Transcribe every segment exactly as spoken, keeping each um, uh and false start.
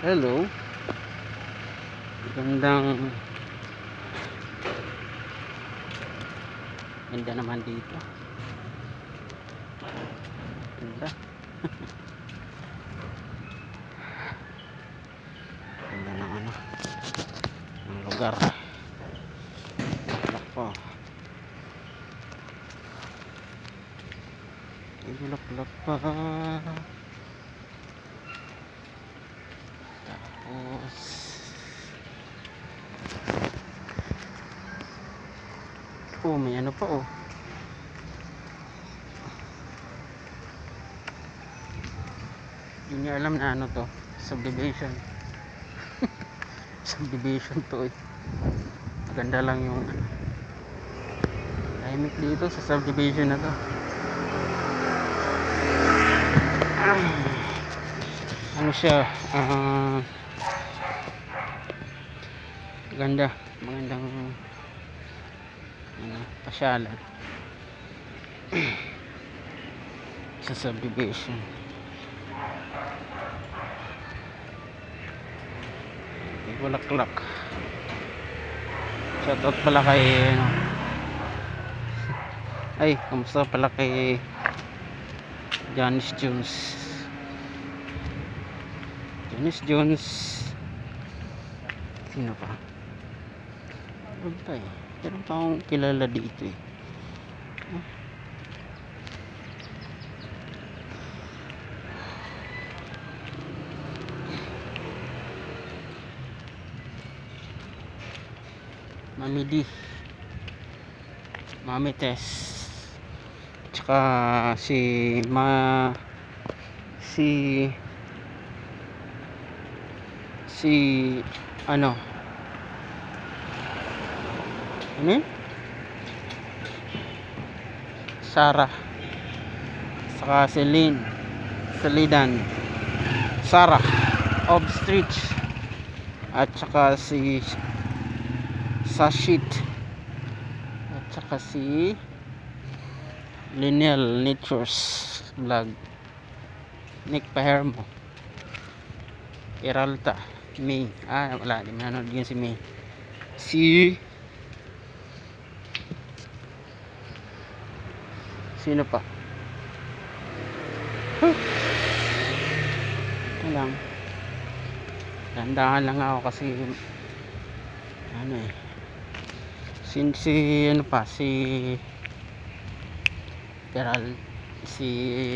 Hello. Gandang ganda naman dito. Ganda. Ganda ng ano, ng lugar. Ako. Ibulak-bulak pa. Tapos oh, may ano pa oh. Hindi niya alam na ano to, subdivision. Subdivision to eh. Maganda lang yung tahimik dito sa subdivision na to. Ano siya, uh, ganda, magandang ano, pasyalan sa subdivision. Bulaklak. Shoutout pala kay ano, ay kamusta pala kay Janice Jones. Janice Jones. Sino pa? Ano pa eh? Meron pa akong kilala dito eh. Huh? Mami D, Mami Tess, tsaka si Ma, si si ano ano Sarah, saka si Lynn Salidan, Sarah Obstreach, at saka si Sashit, at saka si Linel Natures Vlog, Nick Pahermo, Iralta, May, ah wala, di mananood yun si May, si sino pa, huh. Ito lang, dandahan lang ako kasi ano eh, si, si ano pa, si Peral, si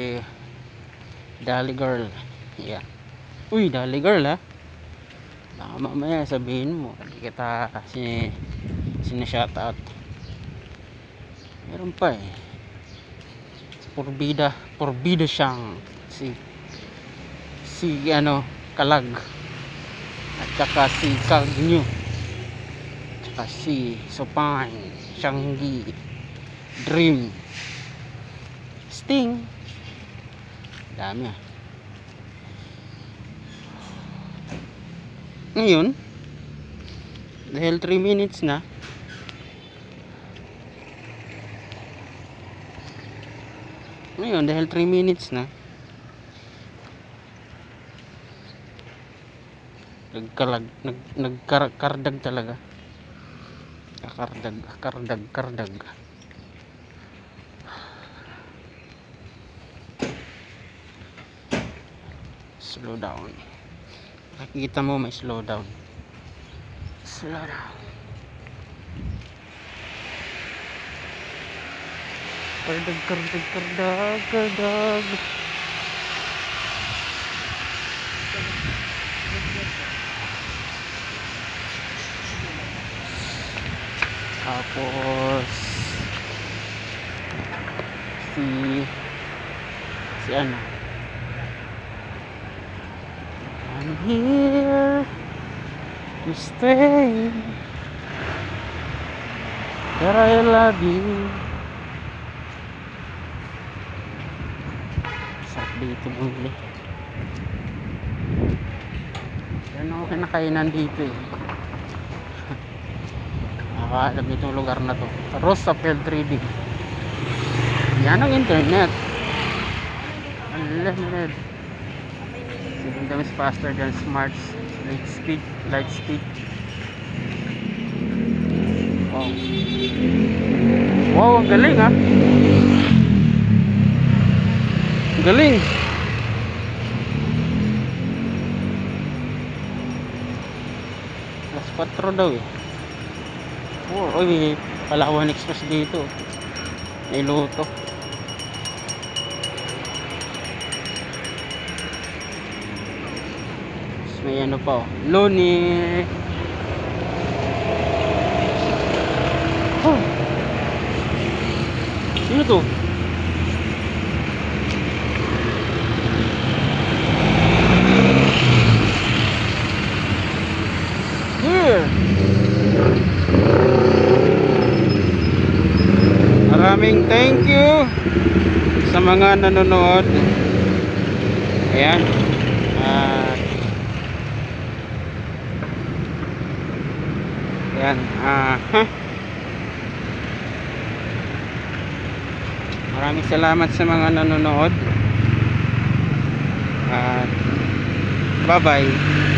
Dali Girl, yeah. Uy, Dali Girl ha, baka mamaya sabihin mo hindi kita si sinashoutout. Meron pa eh, Porbida, Porbida siyang si si ano Kalag, at saka si Kagnew, at saka si Sopine, Shanggi, Dream, Sting, dami ah. Ngayon dahil three minutes na, ngayon dahil three minutes na nagkalag nag nagkardag talaga, kardag kardag kardag slow down. Nakikita mo may slow down, slow down. Kardag kardag kardag kardag. Tapos si si ano, I'm here to stay, that I love you. Sarap dito bumili. Yan ako kinakainan dito eh. Nakakaalam itong lugar na to, Roosevelt three D. Yan ang internet, unlimited. Kingdom is faster than smart light speed. Light speed. Wow. Wow, ang galing ah. Ang galing. Alas kwatro daw eh. Oh, oy, Palawan Express dito. May luto. Tapos may ano pa oh. Loni. Oh. Sino to? Here. Maraming thank you sa mga nanonood. Ayan. Uh, ayan. Uh, huh. Maraming salamat sa mga nanonood. Uh, bye bye.